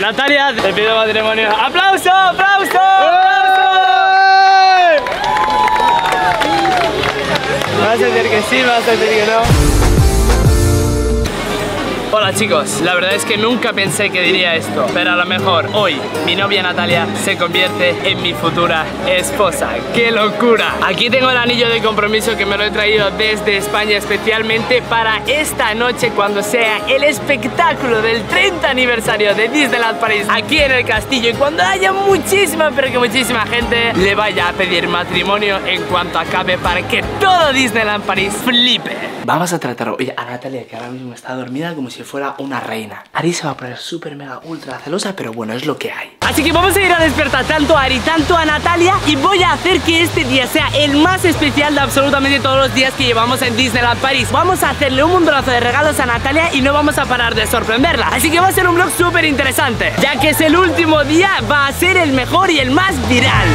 Natalia, te pido matrimonio. ¡Aplauso! ¡Aplauso! Me vas a decir que sí, me vas a decir que no. Hola chicos, la verdad es que nunca pensé que diría esto, pero a lo mejor hoy mi novia Natalia se convierte en mi futura esposa. ¡Qué locura! Aquí tengo el anillo de compromiso que me lo he traído desde España especialmente para esta noche cuando sea el espectáculo del 30 aniversario de Disneyland París aquí en el castillo y cuando haya muchísima, pero que muchísima gente le vaya a pedir matrimonio en cuanto acabe para que todo Disneyland París flipe. Vamos a tratar hoy a Natalia, que ahora mismo está dormida como si fuera una reina. Ari se va a poner súper mega ultra celosa, pero bueno, es lo que hay. Así que vamos a ir a despertar tanto a Ari, tanto a Natalia, y voy a hacer que este día sea el más especial de absolutamente todos los días que llevamos en Disneyland París. Vamos a hacerle un montonazo de regalos a Natalia y no vamos a parar de sorprenderla. Así que va a ser un vlog súper interesante, ya que es el último día, va a ser el mejor y el más viral.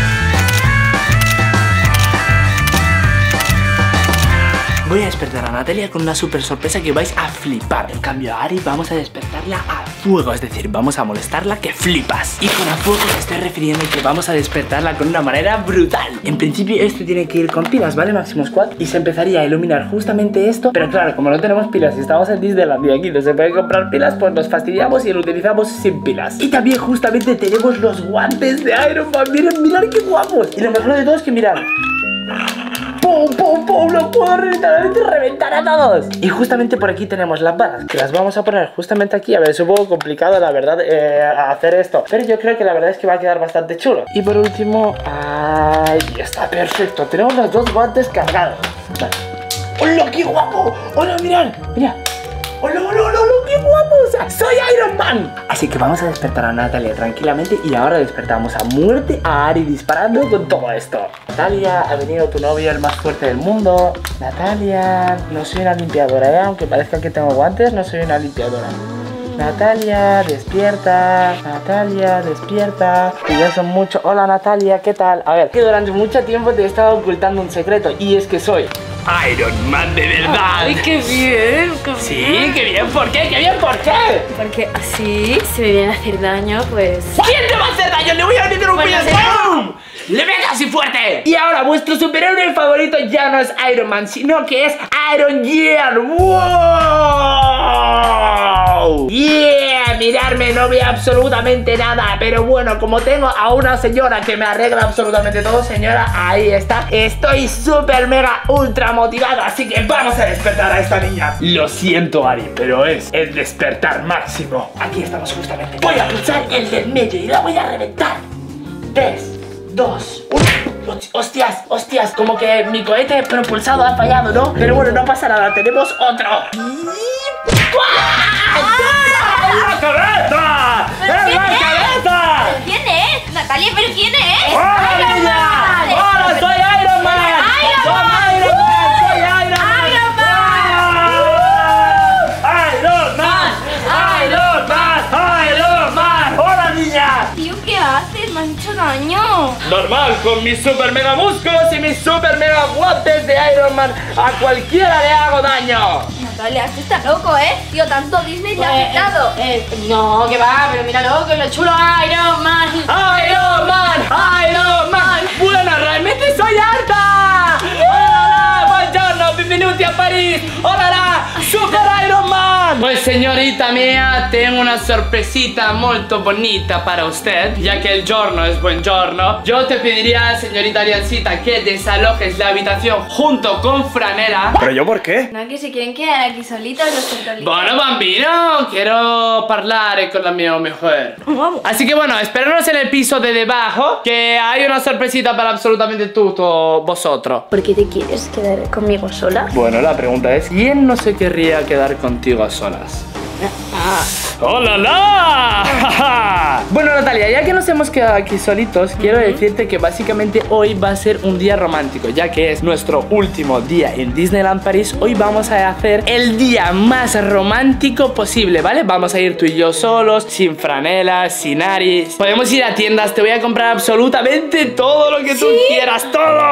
Voy a despertar a Natalia con una súper sorpresa que vais a flipar. En cambio a Ari vamos a despertarla a fuego, es decir, vamos a molestarla que flipas. Y con a fuego me estoy refiriendo que vamos a despertarla con una manera brutal. En principio esto tiene que ir con pilas, ¿vale? Máximo Squad. Y se empezaría a iluminar justamente esto. Pero claro, como no tenemos pilas y estamos en Disneyland y aquí no se pueden comprar pilas, pues nos fastidiamos y lo utilizamos sin pilas. Y también justamente tenemos los guantes de Iron Man. Miren, mirad qué guapos. Y lo mejor de todo es que mirad, ¡pum, pum, pum! ¡Lo puedo literalmente reventar a todos! Y justamente por aquí tenemos las balas, que las vamos a poner justamente aquí. A ver, es un poco complicado, la verdad, hacer esto, pero yo creo que la verdad es que va a quedar bastante chulo. Y por último, ¡ay! Está perfecto. Tenemos los dos guantes cargados. Vale. ¡Hola, qué guapo! ¡Hola, mirad! ¡Mira! ¡Hola, hola, hola, hola! ¡Qué guapo! O sea, ¡soy Iron Man! Así que vamos a despertar a Natalia tranquilamente. Y ahora despertamos a muerte a Ari disparando con todo esto. Natalia, ha venido tu novio, el más fuerte del mundo. Natalia, no soy una limpiadora, ¿eh? Aunque parezca que tengo guantes, no soy una limpiadora. Natalia, despierta. Natalia, despierta. Que ya son mucho. Hola Natalia, ¿qué tal? A ver, que durante mucho tiempo te he estado ocultando un secreto. Y es que soy Iron Man de verdad. ¡Ay, qué bien! Qué Sí, bien. qué bien, ¿por qué? ¡Qué bien, por qué! Porque así, si me vienen a hacer daño, pues... ¿Quién te va a hacer daño? ¡Le voy a meter un Bueno, puñetazo! ¡Le pega así fuerte! Y ahora vuestro superhéroe favorito ya no es Iron Man, sino que es Iron Man. ¡Wow! ¡Yeah! Mirarme, no veo absolutamente nada. Pero bueno, como tengo a una señora que me arregla absolutamente todo, señora, ahí está. Estoy súper mega ultra motivado, así que vamos a despertar a esta niña. Lo siento, Ari, pero es el despertar máximo. Aquí estamos justamente. Voy a pulsar el del medio y la voy a reventar. 3, 2, 1. Hostias, hostias, como que mi cohete propulsado ha fallado, ¿no? Pero bueno, no pasa nada, tenemos otro. ¡En la cabeza! ¡En la cabeza! ¿Pero quién es? Natalia, ¿pero quién es? ¡Hola, niña! ¡Hola, soy Iron Man! ¡Soy Iron Man! ¡Soy Iron Man! ¡Iron Man! ¡Iron Man! ¡Iron Man! ¡Hola, niña! Tío, ¿qué haces? Me has hecho daño. Normal, con mis super mega músculos y mis super mega guantes de Iron Man, a cualquiera le hago daño. Natalia, esto está loco, ¿eh? Tío, tanto Disney te ha afectado. No, que va, pero míralo, que lo chulo Iron Man. ¡Iron Man! ¡Iron Man! Bueno, realmente soy harta. ¡Hola! ¡Buongiorno! ¡Benvenuti a París! ¡Hola! ¡Super Iron Man! Pues señorita mía, tengo una sorpresita molto bonita para usted. Ya que el giorno es buen giorno, yo te pediría, señorita Ariancita, que desalojes la habitación junto con Franela. ¿Pero yo por qué? No, que se quieren quedar aquí solitos los tortolitos. Bueno, bambino, quiero parlare con la mia mujer. Vamos. Así que bueno, esperaros en el piso de debajo, que hay una sorpresita para absolutamente todo vosotros. ¿Por qué te quieres quedar conmigo sola? Bueno, la pregunta es, ¿quién no se querría quedar contigo a solas? ¡Hola, la! Bueno, Natalia, ya que nos hemos quedado aquí solitos, quiero decirte que básicamente hoy va a ser un día romántico, ya que es nuestro último día en Disneyland París. Hoy vamos a hacer el día más romántico posible, ¿vale? Vamos a ir tú y yo solos, sin franelas, sin Ari. Podemos ir a tiendas, te voy a comprar absolutamente todo lo que tú quieras, todo.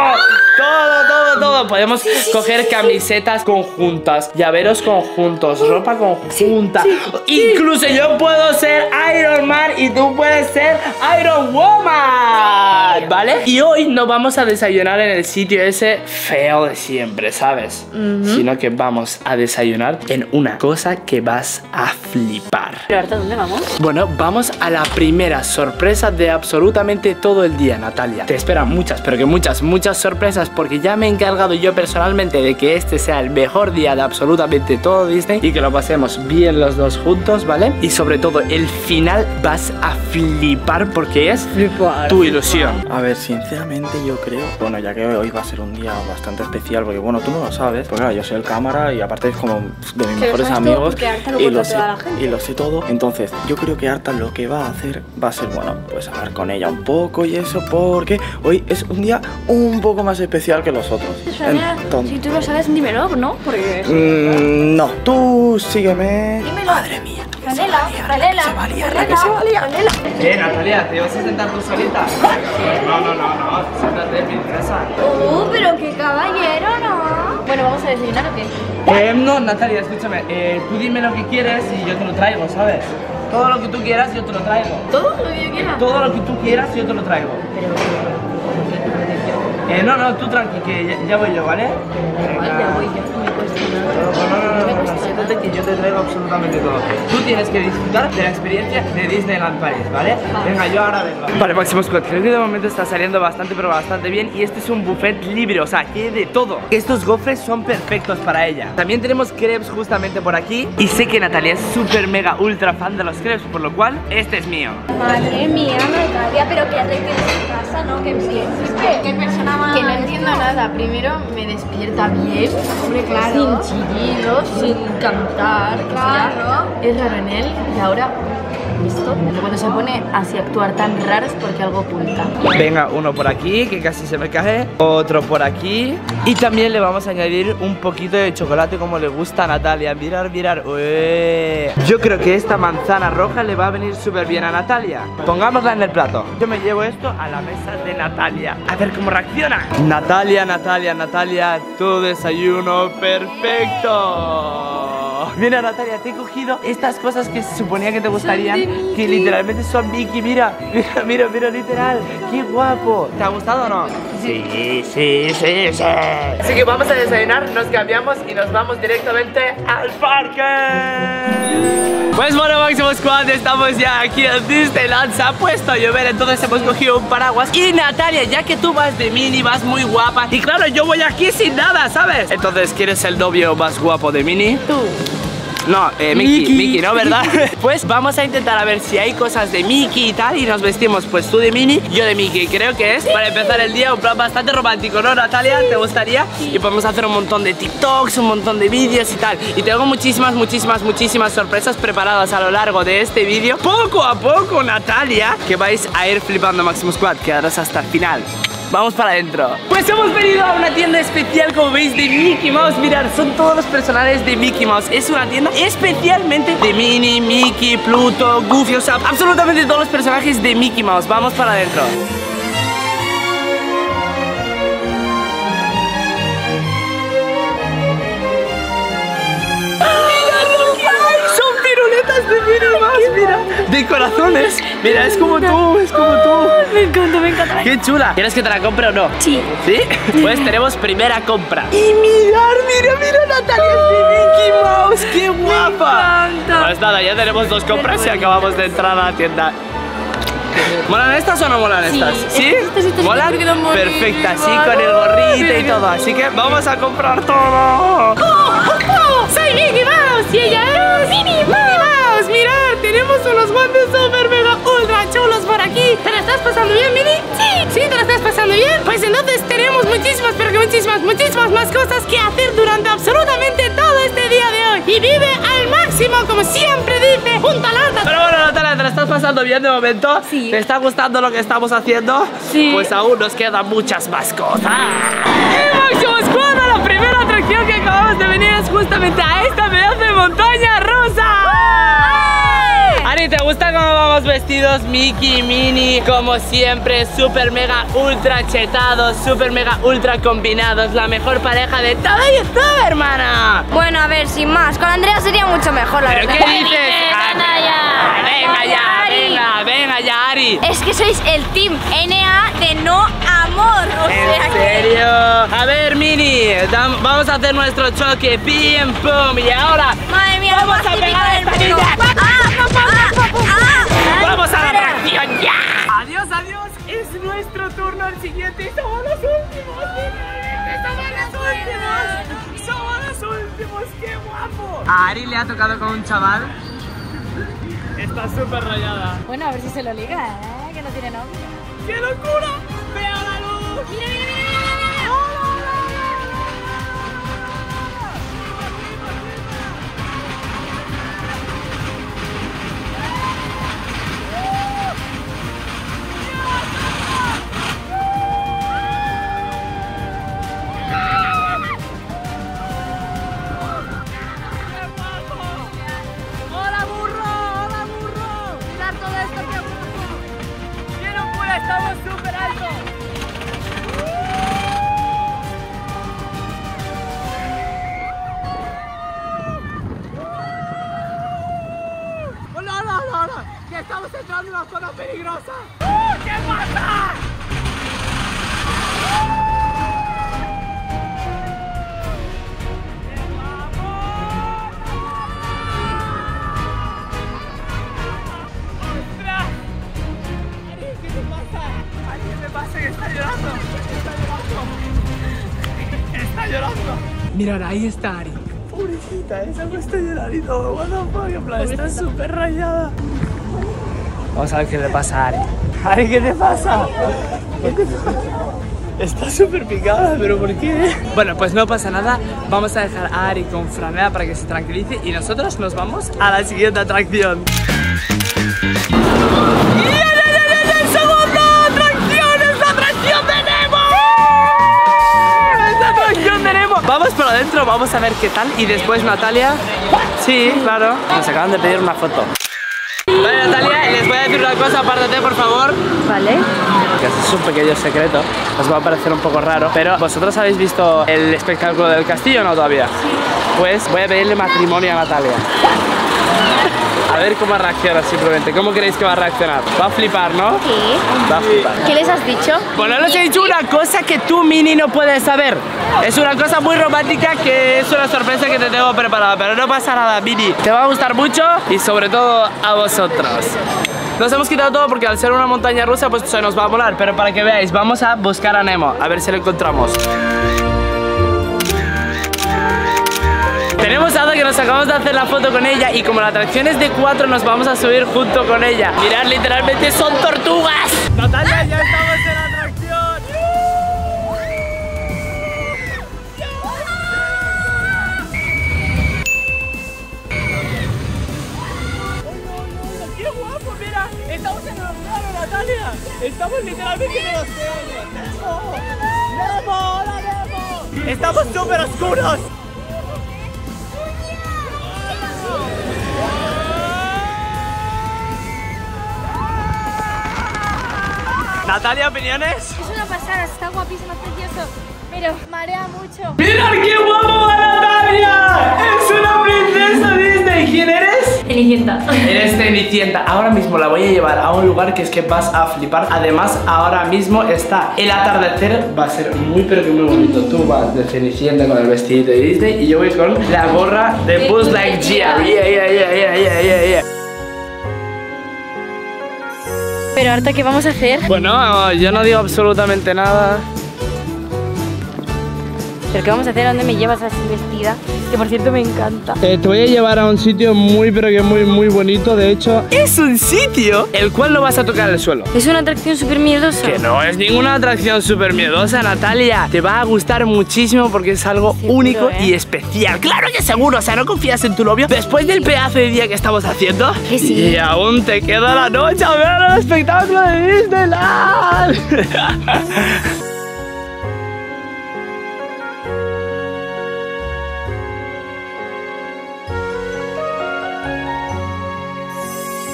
Todo. Podemos coger camisetas conjuntas, llaveros conjuntos, ropa conjunta. Incluso yo puedo ser Iron Man y tú puedes ser Iron Woman, ¿vale? Y hoy no vamos a desayunar en el sitio ese feo de siempre, ¿sabes? Sino que vamos a desayunar en una cosa que vas a flipar. ¿Pero ahorita dónde vamos? Bueno, vamos a la primera sorpresa de absolutamente todo el día, Natalia. Te esperan muchas, pero que muchas sorpresas, porque ya me he encargado yo personalmente de que este sea el mejor día de absolutamente todo Disney y que lo pasemos bien los dos juntos, ¿vale? Y sobre todo, el final vas a flipar porque es tu ilusión. A ver, sinceramente yo creo, bueno, ya que hoy va a ser un día bastante especial, porque bueno, tú no lo sabes, porque claro, yo soy el cámara y aparte es como de mis mejores amigos y lo sé todo. Entonces, yo creo que Arta lo que va a hacer va a ser, bueno, pues hablar con ella un poco y eso, porque hoy es un día un poco más especial que los otros. Si tú lo sabes, dímelo, ¿no? Porque... no, tú sígueme. Dímelo. Madre mía. Canela. Natalia, ¿te vas a sentar tú solita? No, siéntate, princesa. Pero qué caballero, ¿no? Bueno, ¿vamos a desayunar o qué? No, Natalia, escúchame, tú dime lo que quieres y yo te lo traigo, ¿sabes? Todo lo que tú quieras, yo te lo traigo. ¿Todo lo que yo quiera? Todo lo que tú quieras, yo te lo traigo. No, tú tranqui, que ya voy yo, ¿vale? Ya voy yo, no me cuesta nada. No, siéntate que yo te traigo absolutamente todo. Tú tienes que disfrutar de la experiencia de Disneyland París, ¿vale? Venga, yo ahora vengo. Vale, Máximo Squad, creo que de momento está saliendo bastante, pero bastante bien. Y este es un buffet libre, o sea, que hay de todo. Estos gofres son perfectos para ella. También tenemos crepes justamente por aquí. Y sé que Natalia es súper mega ultra fan de los crepes, por lo cual este es mío. Madre mía, Natalia, pero que ya te tienes en casa, ¿no? ¿Qué persona más? Que no entiendo nada. Primero me despierta bien, Hombre, claro. sin chillidos, sin cantar. Claro. Es raro en él y ahora, ¿visto? Cuando se pone así a actuar tan raro es porque algo oculta. Venga, uno por aquí, que casi se me cae. Otro por aquí. Y también le vamos a añadir un poquito de chocolate como le gusta a Natalia. Mirar. Yo creo que esta manzana roja le va a venir súper bien a Natalia. Pongámosla en el plato. Yo me llevo esto a la mesa de Natalia. A ver cómo reacciona. Natalia, tu desayuno perfecto. Mira, Natalia, te he cogido estas cosas que se suponía que te gustarían, que literalmente son Mickey. Mira, literal. Qué guapo. ¿Te ha gustado o no? Sí. Así que vamos a desayunar, nos cambiamos y nos vamos directamente al parque. Pues bueno, Máximo Squad, estamos ya aquí en Disneyland. Se ha puesto a llover, entonces hemos cogido un paraguas. Y Natalia, ya que tú vas de Minnie, vas muy guapa. Y claro, yo voy aquí sin nada, ¿sabes? Entonces, ¿quieres el novio más guapo de Minnie? Tú. No, Mickey, ¿no? ¿Verdad? Pues vamos a intentar a ver si hay cosas de Mickey y tal. Y nos vestimos, pues tú de Minnie, yo de Mickey. Creo que es para empezar el día un plan bastante romántico, ¿no, Natalia? ¿Te gustaría? Y podemos hacer un montón de TikToks, un montón de vídeos y tal. Y tengo muchísimas sorpresas preparadas a lo largo de este vídeo. Poco a poco, Natalia, que vais a ir flipando, Máximo Squad. Quedaros hasta el final. Vamos para adentro. Pues hemos venido a una tienda especial, como veis, de Mickey Mouse. Mirad, son todos los personajes de Mickey Mouse. Es una tienda especialmente de Minnie, Mickey, Pluto, Goofy, o sea, absolutamente todos los personajes de Mickey Mouse. Vamos para adentro. De Minnie Mouse, mira, de corazones. Mira, es como tú. Me encanta. Qué chula. ¿Quieres que te la compre o no? Sí. ¿Sí? Pues tenemos primera compra. Y mira, Natalia, es de Mickey Mouse. ¡Qué guapa! Me encanta. Pues nada, ya tenemos dos compras y acabamos de entrar a la tienda. ¿Molan estas o no molan estas? ¿Sí? ¿Molan? Perfecta, sí, con el gorrito y todo. Así que vamos a comprar todo. ¡Soy Mickey Mouse! Y ella es Minnie Mouse. Mirad, tenemos unos guantes super mega ultra chulos por aquí. ¿Te la estás pasando bien, Minnie? Sí, ¿te la estás pasando bien? Pues entonces tenemos muchísimas más cosas que hacer durante absolutamente todo este día de hoy. Y vive al máximo, como siempre dice, junto al Arta. Pero bueno, Natalia, ¿te la estás pasando bien de momento? Sí. ¿Te está gustando lo que estamos haciendo? Sí. Pues aún nos quedan muchas más cosas. Máximo Squad, la primera atracción que acabamos de venir es justamente a esta pedazo de montaña rusa. Ari, ¿te gusta cómo vamos vestidos? Mickey, Minnie, como siempre, super mega ultra chetados, super mega ultra combinados. La mejor pareja de todo YouTube, hermana. Bueno, a ver, sin más, con Andrea sería mucho mejor, la ¿Pero verdad. qué dices? Venga ya, Ari. Es que sois el team NA de no amor, o sea ¿En serio? A ver, Minnie, vamos a hacer nuestro choque. Pim, pum, y ahora Madre mía, vamos a pegar a esta niña. ¡Vamos a la atracción ya! Adiós, adiós. Es nuestro turno el siguiente. Somos los últimos. Somos los últimos. ¡Qué guapo! A Ari le ha tocado con un chaval. Está súper rayada. Bueno, a ver si se lo liga, que no tiene novio. ¡Qué locura! ¡Vea la luz! Mira, mira, mira. ¡Estamos súper altos! ¡Hola, hola, hola, hola! ¡Que estamos entrando en una zona peligrosa! ¡Qué pasa! Mirad, ahí está Ari. Pobrecita, esa no está llorando y todo. What the fuck, en plan, está súper rayada. Vamos a ver qué le pasa a Ari. Ari, ¿qué te pasa? Está súper picada, pero ¿por qué? Bueno, pues no pasa nada. Vamos a dejar a Ari con franela para que se tranquilice y nosotros nos vamos a la siguiente atracción. Vamos por adentro, vamos a ver qué tal. Y después Natalia. Sí, claro. Nos acaban de pedir una foto. Vale, Natalia, les voy a decir una cosa, apártate por favor. Vale. Que este es un pequeño secreto. Os va a parecer un poco raro, pero ¿vosotros habéis visto el espectáculo del castillo o no todavía? Sí. Pues voy a pedirle matrimonio a Natalia. A ver cómo reacciona simplemente. ¿Cómo creéis que va a reaccionar? Va a flipar, ¿no? Sí. Va a flipar. ¿Qué les has dicho? Bueno, les he dicho una cosa que tú, Minnie, no puedes saber. Es una cosa muy romántica que es una sorpresa que te tengo preparada. Pero no pasa nada, Minnie. Te va a gustar mucho y sobre todo a vosotros. Nos hemos quitado todo porque al ser una montaña rusa pues se nos va a molar. Pero para que veáis, vamos a buscar a Nemo. A ver si lo encontramos. Tenemos a Ada que nos acabamos de hacer la foto con ella y como la atracción es de 4 nos vamos a subir junto con ella. Mirad, literalmente son tortugas. Natalia, ya estamos en la atracción. ¡Qué guapo! Mira, estamos en el océano, Natalia. Estamos literalmente en el océano. ¡Nemo! ¡Nemo! ¡Hola, Nemo! ¡Estamos súper oscuros! Natalia, ¿opiniones? Es una pasada, está guapísimo, precioso, pero marea mucho. ¡Mirad qué guapo va Natalia! ¡Es una princesa Disney! ¿Quién eres? Cenicienta. Eres Cenicienta. Ahora mismo la voy a llevar a un lugar que es que vas a flipar. Además, ahora mismo está el atardecer. Va a ser muy pero que muy bonito. Tú vas de Cenicienta con el vestidito de Disney y yo voy con la gorra de Buzz Lightyear. Yeah. Pero ahorita, ¿qué vamos a hacer? Bueno, yo no digo absolutamente nada. ¿Pero qué vamos a hacer? ¿A dónde me llevas así vestida? Que por cierto me encanta. Te voy a llevar a un sitio muy pero que muy bonito. De hecho, es un sitio el cual no vas a tocar el suelo. Es una atracción súper miedosa. Que no es ninguna atracción súper miedosa, Natalia. Te va a gustar muchísimo porque es algo único y especial. Claro que seguro, o sea, ¿no confías en tu novio? Después del pedazo de día que estamos haciendo. Que sí. Y aún te queda la noche a ver el espectáculo de Disneyland.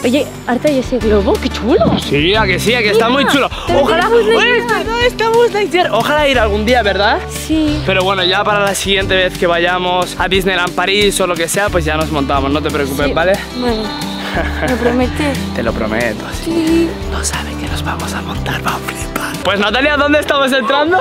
Oye, Arta, ¿y ese globo? ¡Qué chulo! Sí, a que sí, a que está muy chulo. Ojalá, oye, es verdad, estamos Lightyear. Ojalá ir algún día, ¿verdad? Sí. Pero bueno, ya para la siguiente vez que vayamos a Disneyland París o lo que sea, pues ya nos montamos, no te preocupes, Sí. ¿vale? Bueno, ¿me prometes? Te lo prometo. Sí. No sabe que nos vamos a montar, va a flipar. Pues Natalia, ¿dónde estamos entrando?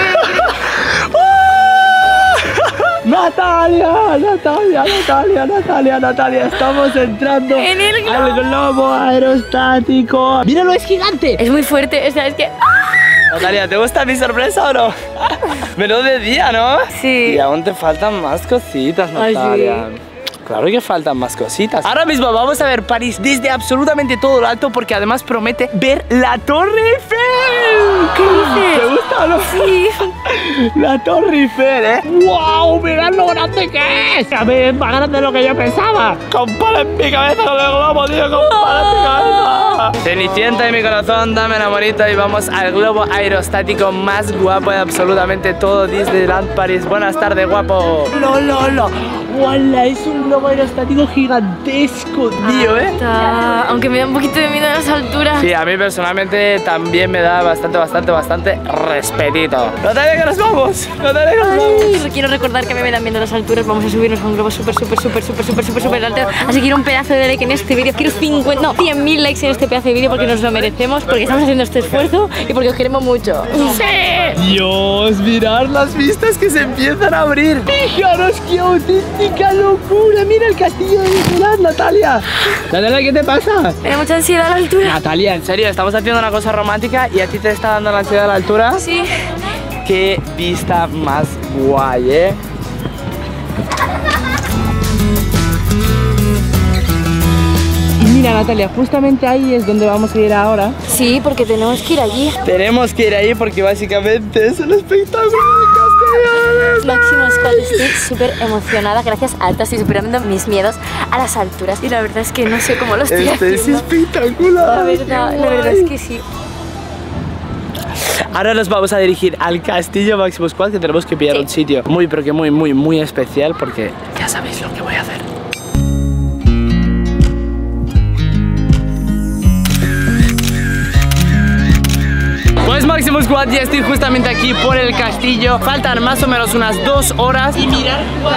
Natalia, estamos entrando En el globo. al globo aerostático. ¡Míralo, es gigante! Es muy fuerte, o sea, es que... Natalia, ¿te gusta mi sorpresa o no? Menudo de día, ¿no? Sí. Y aún te faltan más cositas, Ay, Natalia. Claro que faltan más cositas. Ahora mismo vamos a ver París desde absolutamente todo lo alto, porque además promete ver la Torre Eiffel. ¿Qué dices? ¿Te gusta o no? Sí. La Torre Eiffel, ¿eh? ¡Wow! ¡Mirad lo grande que es! A ver, más grande de lo que yo pensaba. Compara en mi cabeza con el globo, tío. Compara en mi cabeza. Cenicienta de mi corazón, dame el amorito y vamos al globo aerostático más guapo de absolutamente todo Disneyland París. Buenas tardes, guapo. ¡Lo! ¡Wala! Es un globo aerostático gigantesco, tío, ¿eh? Aunque me da un poquito de miedo a las alturas. Sí, a mí personalmente también me da bastante respetito. Natalia, que nos vamos. Natalia, que nos vamos. Ay, quiero recordar que a mí me dan miedo las alturas. Vamos a subirnos a un globo súper alto. Así que quiero un pedazo de like en este vídeo. Quiero 100.000 likes en este pedazo de vídeo porque nos lo merecemos, porque estamos haciendo este esfuerzo y porque os queremos mucho. ¡Sí! Dios, mirad las vistas que se empiezan a abrir. Fijaros qué auténtica locura. Mira el castillo de Disneyland, Natalia. Natalia, ¿qué te pasa? Me da mucha ansiedad a la altura. Natalia, en serio, estamos haciendo una cosa romántica y a ti te está dando la ansiedad a la altura. Sí. Qué vista más guay, ¿eh? Y mira, Natalia, justamente ahí es donde vamos a ir ahora. Sí, porque tenemos que ir allí. Tenemos que ir ahí porque básicamente es un espectáculo de Máximo Squad, estoy súper emocionada. Gracias a Alta, estoy superando mis miedos a las alturas. Y la verdad es que no sé cómo lo estoy Este es haciendo. espectacular. La verdad es que sí. Ahora nos vamos a dirigir al castillo Máximo Squad, que tenemos que pillar un sitio muy, pero que muy especial, porque ya sabéis lo que voy a hacer. Pues Máximo Squad, ya estoy justamente aquí por el castillo. Faltan más o menos unas 2 horas. Y mirar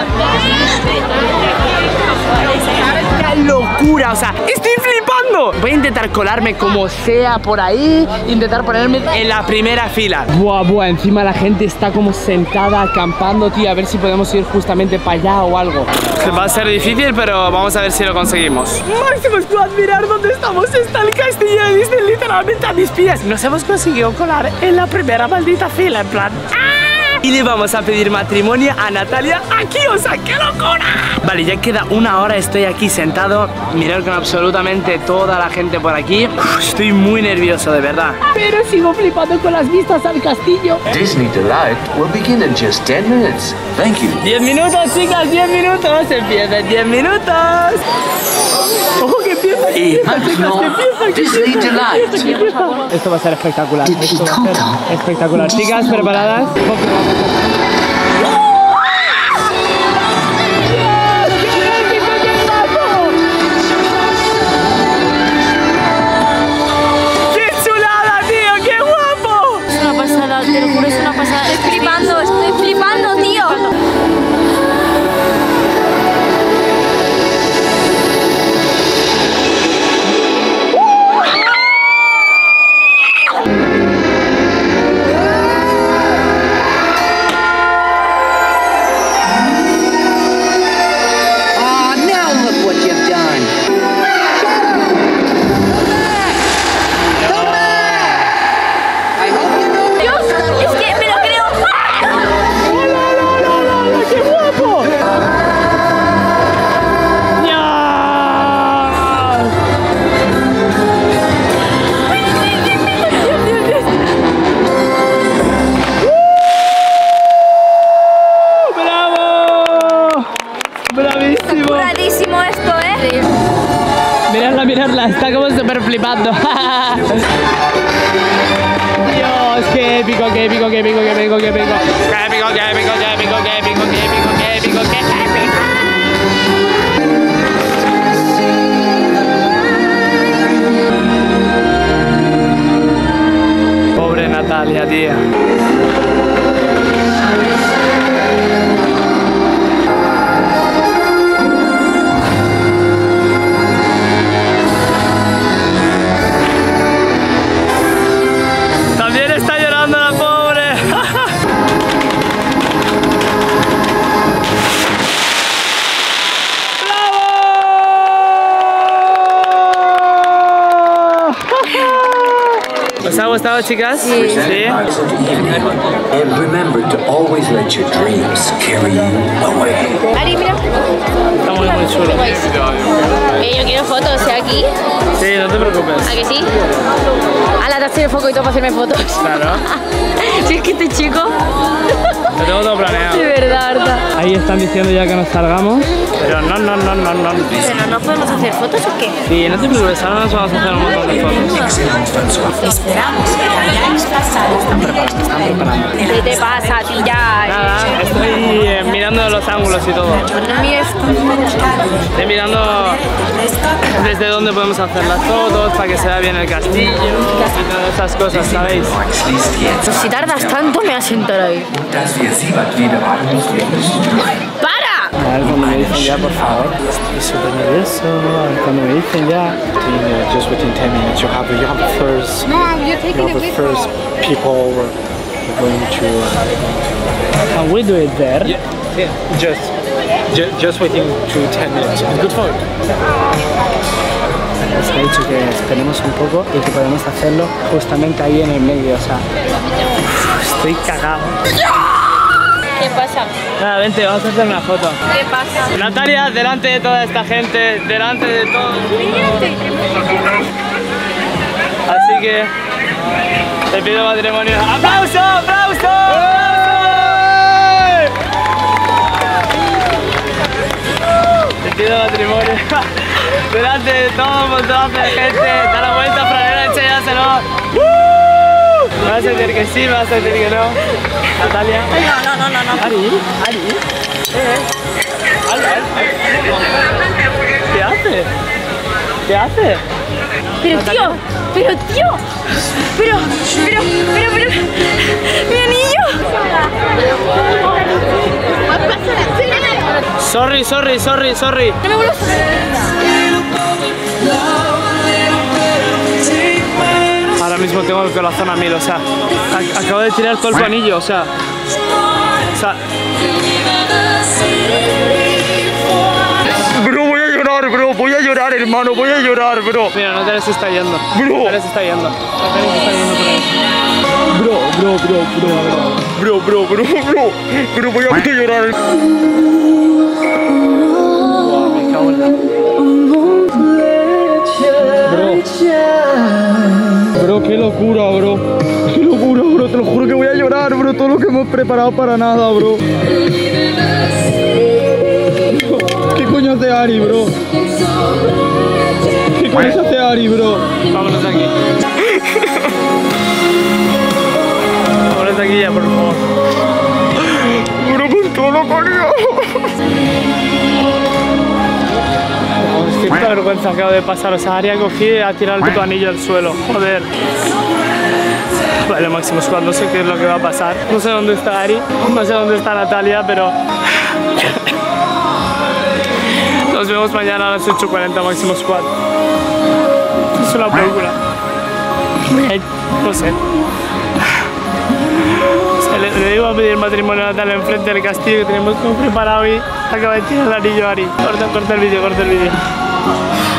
¡qué locura! O sea, estoy flipando. Voy a intentar colarme como sea por ahí, intentar ponerme en la primera fila. Buah, encima la gente está como sentada acampando, tío. A ver si podemos ir justamente para allá o algo. Va a ser difícil, pero vamos a ver si lo conseguimos. Máximo Squad, mirar dónde estamos. Está el castillo de Disney literalmente a mis pies. Nos hemos conseguido colar en la primera maldita fila, en plan... Y le vamos a pedir matrimonio a Natalia aquí, o sea, ¡qué locura! Vale, ya queda 1 hora, estoy aquí sentado. Mirad con absolutamente toda la gente por aquí. Uf, estoy muy nervioso, de verdad. Pero sigo flipando con las vistas al castillo. Disney Delight will begin in just 10 minutes. Thank you. 10 minutos, chicas, 10 minutos. Empieza en 10 minutos. Ojo que empieza, que Y empieza, chicas, que empieza, que Disney empieza. Delight. Esto va a ser espectacular. Esto va a ser espectacular. Chicas, ¿preparadas? ¡Qué chulada, tío! ¡Qué guapo! Es una pasada, te lo juro, es una pasada. Estoy flipando, tío. Miradla, está como súper flipando. Dios, qué épico, qué épico, qué épico, qué épico, qué épico. Qué épico, qué épico, qué épico, qué épico, qué épico, qué épico, qué épico. Natalia, tía. También está llorando la pobre. ¿Os ha gustado, chicas? Sí. ¿Sí? And remember to always let your dreams carry you away. Ari, mira. Está muy chulo. Yo quiero fotos, ¿eh? Aquí. Sí, no te preocupes. ¿A que sí? A la taza de foco y todo para hacerme fotos. Claro. Si es que este chico. Lo tengo todo planeado. De verdad, Arta. Ahí están diciendo ya que nos salgamos. Pero no. ¿Pero no podemos hacer fotos o qué? Sí, no te preocupes, ahora nos vamos a hacer un montón de fotos. Esperamos que hayáis pasado. Están preparando. ¿Qué te pasa a ti ya? Nada, estoy mirando los ángulos y todo. No mires. Estoy mirando desde dónde podemos hacer las fotos para que se vea bien el castillo y todas esas cosas, ¿sabéis? Pues si tardas tanto me vas a sentar ahí. ¡Para! A ver cuando me dicen ya, por favor. Estoy súper nervioso. A ver cuando me dicen ya. Just within 10 minutes you have the first. No, you're taking the first people going to. Can we do it there? Yeah, just waiting to 10 minutes. Good for you. Nos ha dicho que esperemos un poco y que podemos hacerlo justamente ahí en el medio, o sea. Estoy cagado. ¿Qué pasa? Nada, vente, vamos a hacer una foto. ¿Qué pasa? Natalia, delante de toda esta gente, delante de todo. Así que te pido matrimonio. ¡Aplauso! ¡Aplauso! Te pido matrimonio. Delante de todo un montón de gente. Da la vuelta, franela, enséñaselo. ¿Me vas a decir que sí? ¿Me vas a decir que no? Natalia. No. Ari. ¿Qué hace? ¿Qué hace? Pero tío. ¡Mi anillo! Sorry. No me vuelvas a... Ahora mismo tengo el corazón a 1000, o sea, acabo de tirar todo el anillo, o sea, Bro, voy a llorar, hermano, bro. Mira, Natalia se está yendo. Natalia se está yendo por ahí. Bro, voy a llorar. Wow, me cago en la... Bro, qué locura, bro. Te lo juro que voy a llorar, bro. Todo lo que hemos preparado para nada, bro. ¿Qué coño hace Ari, bro? ¿Qué coño hace Ari, bro? Vámonos de aquí. Vámonos de aquí ya, por favor. Bro, con todo lo corrido. Qué puta vergüenza acabo de pasar. O sea, Ari ha cogido y ha tirado el puto anillo al suelo. Joder. Vale, Máximo Squad, no sé qué es lo que va a pasar. No sé dónde está Ari, no sé dónde está Natalia, pero... Nos vemos mañana a las 8:40, Máximo Squad. Es una película. No sé. O sea, le digo a pedir matrimonio a Natalia enfrente del castillo que tenemos todo preparado y acaba de tirar el anillo a Ari. Corta el vídeo.